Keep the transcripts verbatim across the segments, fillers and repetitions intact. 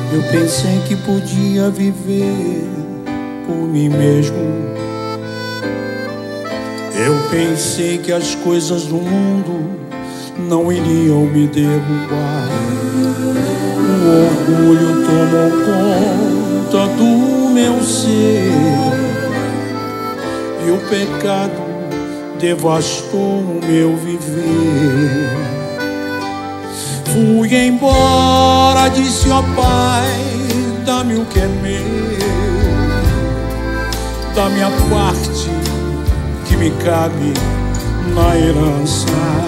Eu pensei que podia viver por mim mesmo. Eu pensei que as coisas do mundo não iriam me derrubar. O orgulho tomou conta do meu ser e o pecado devastou o meu viver. Fui embora, disse: ó Pai, dá-me o que é meu, da minha parte que me cabe na herança.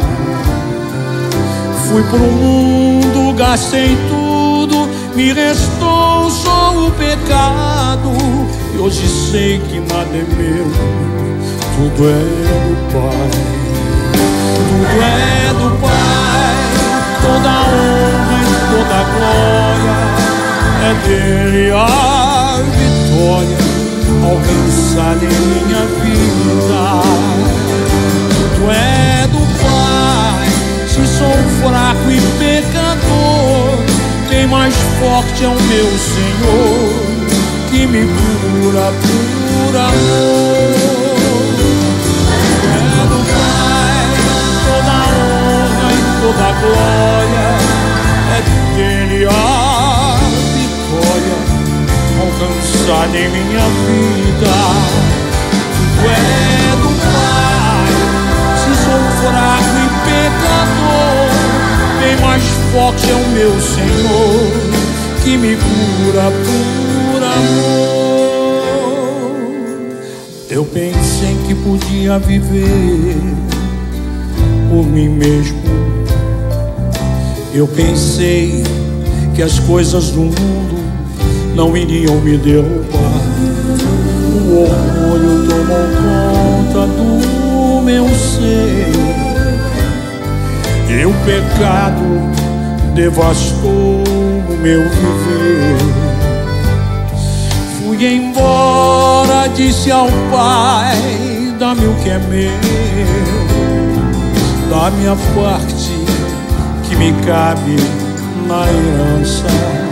Fui pro mundo, gastei tudo, me restou só o pecado. E hoje sei que nada é meu, tudo é do Pai, tudo é do Pai. Toda a honra e toda a glória é dele, a vitória alcançada em minha vida. Tudo é do Pai. Se sou fraco e pecador, quem mais forte é o meu Senhor, que me cura por amor. Toda a glória é dele, a vitória alcançada em minha vida. Tudo é do Pai. Se sou fraco e pecador, bem mais forte é o meu Senhor, que me cura por amor. Eu pensei que podia viver por mim mesmo. Eu pensei que as coisas do mundo não iriam me derrubar. O orgulho tomou conta do meu ser e o pecado devastou o meu viver. Fui embora, disse ao Pai: dá-me o que é meu, da minha parte que me cabe na herança.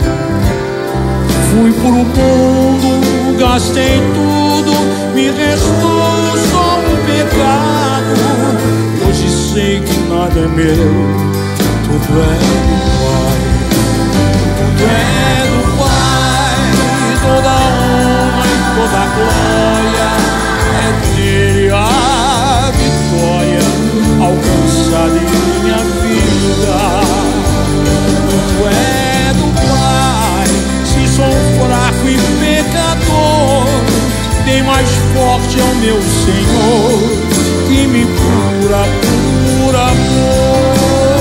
Fui pro mundo, gastei tudo, me restou só o pecado. Hoje sei que nada é meu, tudo é do Pai, tudo é do Pai. Toda a honra e toda a glória é dele, a vitória alcançada em minha vida. Tudo é do Pai. Se sou fraco e pecador, bem mais forte é o meu Senhor, que me cura por amor.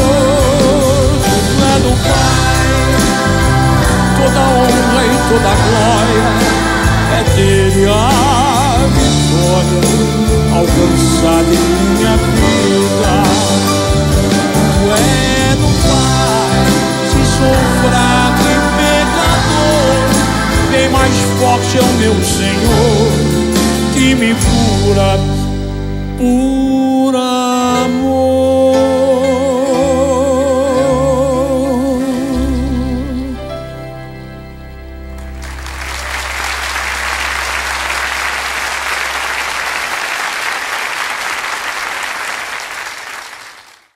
Tudo é do Pai. Toda a honra e toda a glória é dele, a vitória alcançada em minha vida. Tudo é do Pai. Se sou fraco e pecador, bem mais forte é o meu Senhor, que me cura por